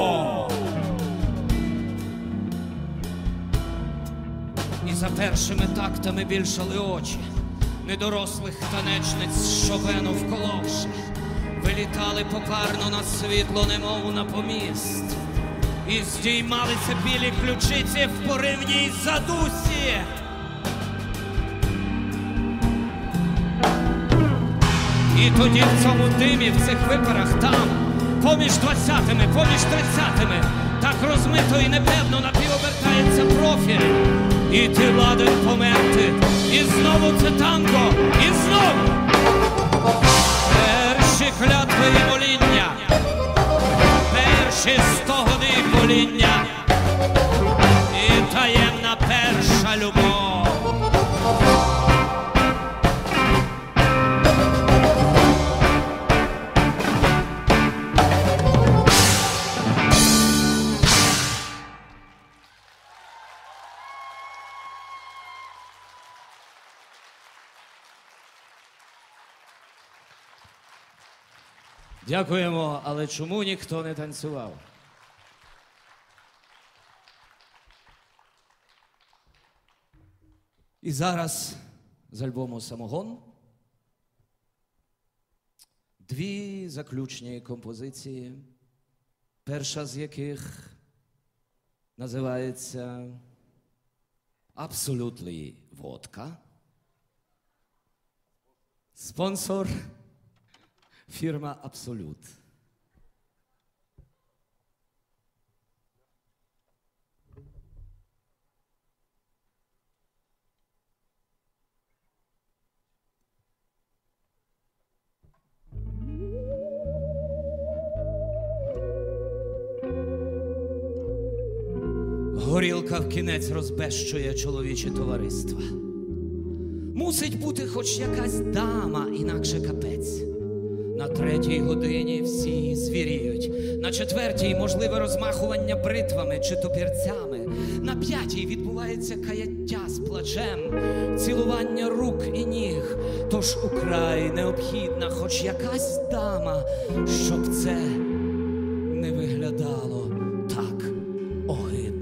І за першими тактами більшали очі недорослих танечниць, Шопену вколовши, вилітали попарно на світло, немов на поміст, і здіймалися білі ключиці в поривній задусі. І тоді в цьому димі, в цих випарах там, поміж 20-ми, поміж 30-ми, так розмито і непевно напівобертається профіль. І ти ладен померти, і знову це танго, і знову перші клятви і моління, перші 100 годин моління, і таємна перша любов. Дякуємо, але чому ніхто не танцював? І зараз з альбому «Самогон» дві заключні композиції, перша з яких називається «Absolutely Vodka». Спонсор фірма «Абсолют». Горілка вкінець розбещує чоловіче товариство. Мусить бути хоч якась дама, інакше капець. На 3-й годині всі звіріють. На 4-й можливе розмахування бритвами чи топірцями. На 5-й відбувається каяття з плачем, цілування рук і ніг. Тож украй необхідна хоч якась дама, щоб це не виглядало так огидно.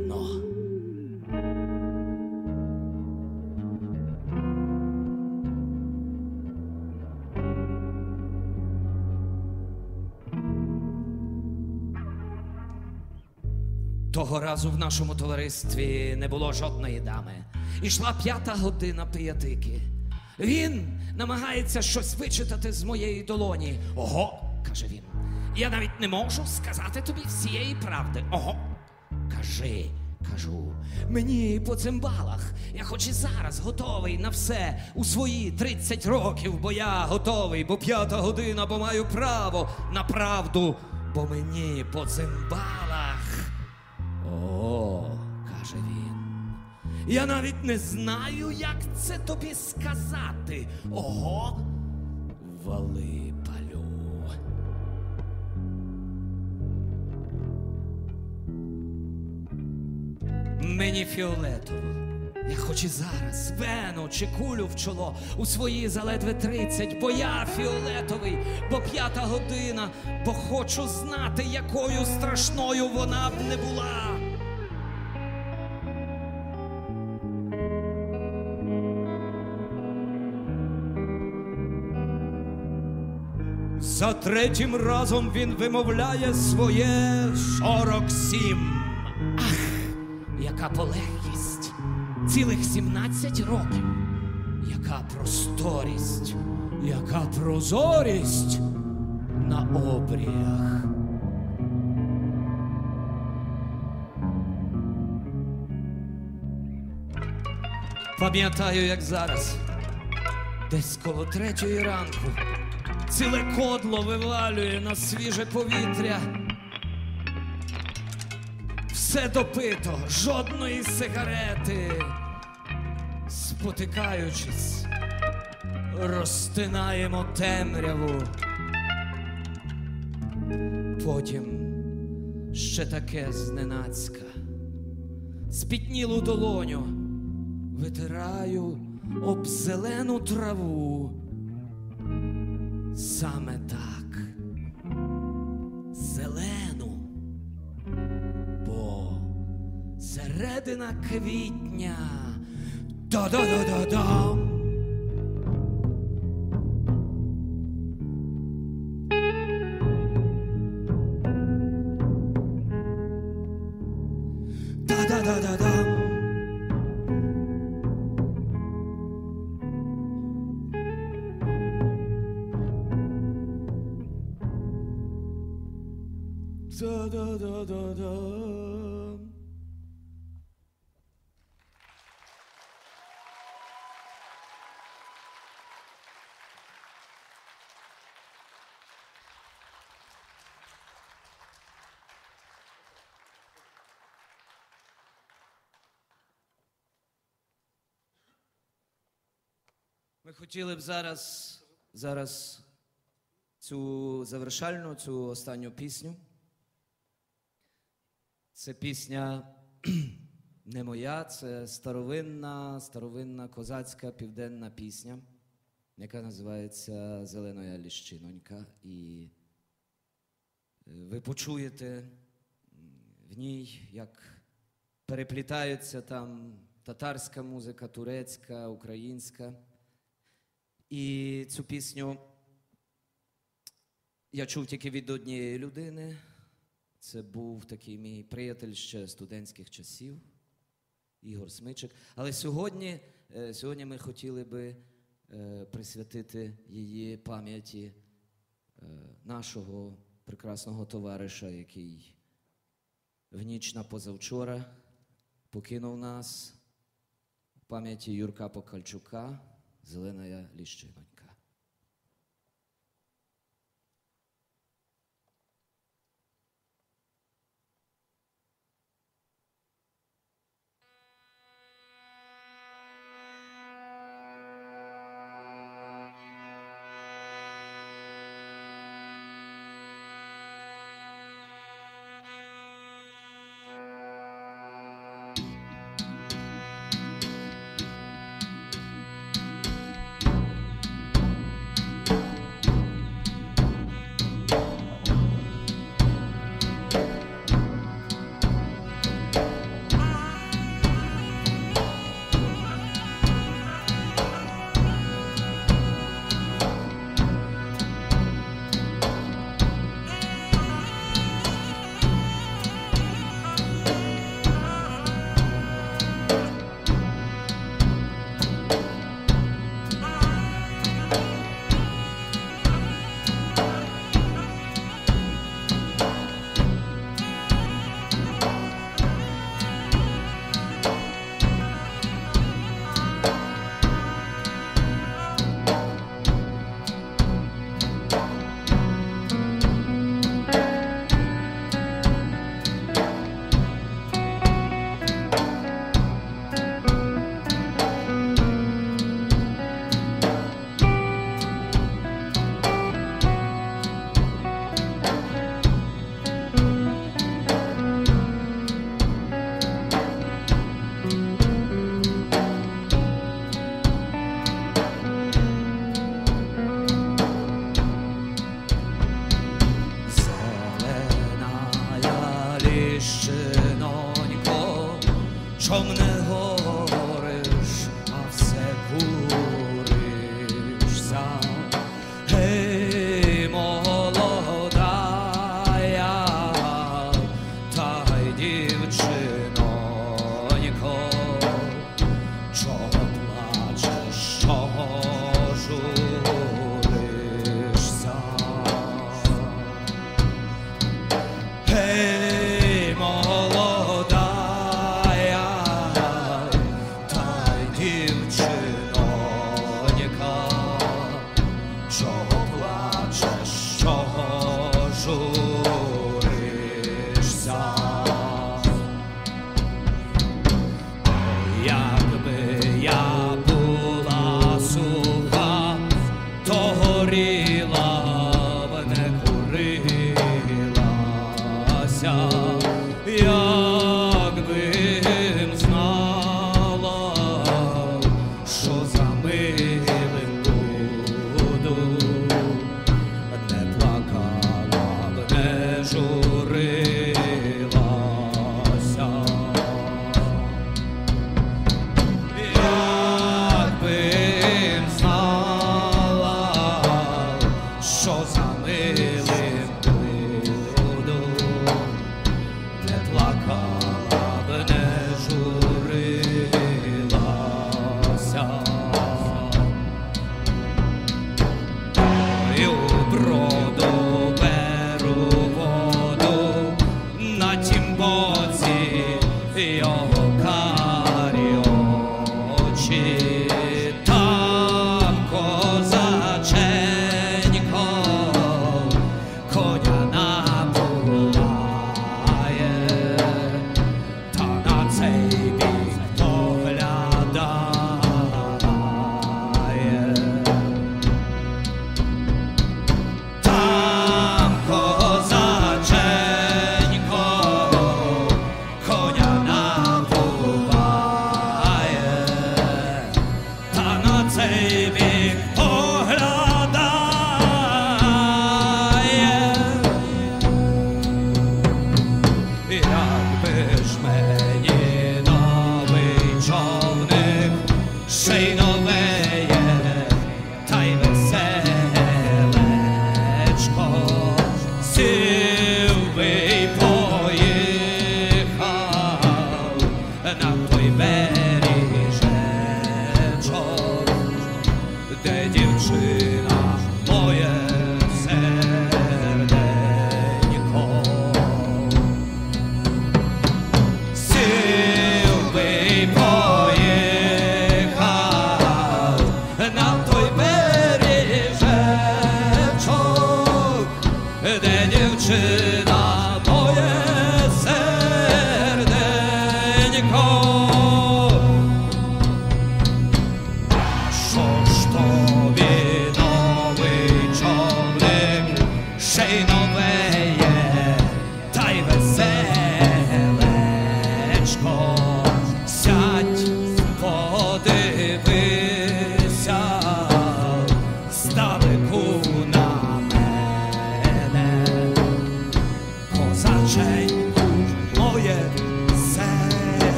Того разу в нашому товаристві не було жодної дами. Ішла 5-та година пиятики. Він намагається щось вичитати з моєї долоні. «Ого», – каже він, – «я навіть не можу сказати тобі всієї правди. Ого». «Кажи», – кажу, – «мені по цимбалах. Я хоч і зараз готовий на все у свої 30 років, бо я готовий, бо 5-та година, бо маю право на правду, бо мені по цимбалах». «О», – каже він, – «я навіть не знаю, як це тобі сказати. Ого, вали, палю». Мені фіолетово. Я хоч і зараз вену чи кулю в чоло у свої заледве 30, бо я фіолетовий, бо 5-та година, бо хочу знати, якою страшною вона б не була. За 3-м разом він вимовляє своє 47. Ах, яка полегкість! Цілих 17 років. Яка просторість, яка прозорість на обріях. Пам'ятаю, як зараз, десь коло 3-ї ранку, ціле кодло вивалює на свіже повітря. Все допито, жодної сигарети. Спотикаючись, розтинаємо темряву. Потім ще таке зненацька. спітнілу долоню витираю об зелену траву. Саме так, зелену, бо середина квітня. Да-да-да-да-дам! Да-да-да-да-дам! Да-да-да-да-дам! Ми хотіли б зараз цю завершальну, цю останню пісню. Це пісня не моя, це старовинна козацька південна пісня, яка називається «Зеленая ліщинонька». І ви почуєте в ній, як переплітаються там татарська музика, турецька, українська. І цю пісню я чув тільки від однієї людини. Це був такий мій приятель ще студентських часів, Ігор Смичик. Але сьогодні ми хотіли би присвятити її пам'яті нашого прекрасного товариша, який в ніч на позавчора покинув нас, пам'яті Юрка Покальчука, «Зеленая ліщинонька». Чом не говориш, а все куришся? Гей, молодая, та й дівчинонько, чого плачеш, чого журишся? Гей, молодая,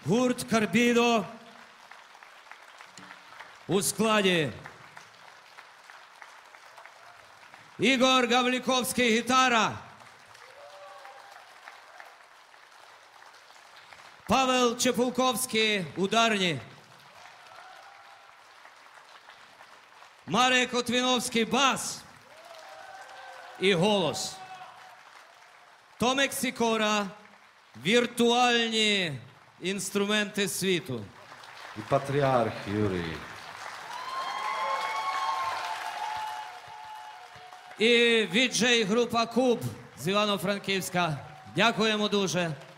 гурт Карбідо у складі Ігор Гавліковський – гітара, Павел Чепулковський – ударні, Марек Отвіновський – бас і голос, Томек Сікора – віртуальні інструменти світу. І патріарх Юрій. І віджей група Куб з Івано-Франківська. Дякуємо дуже.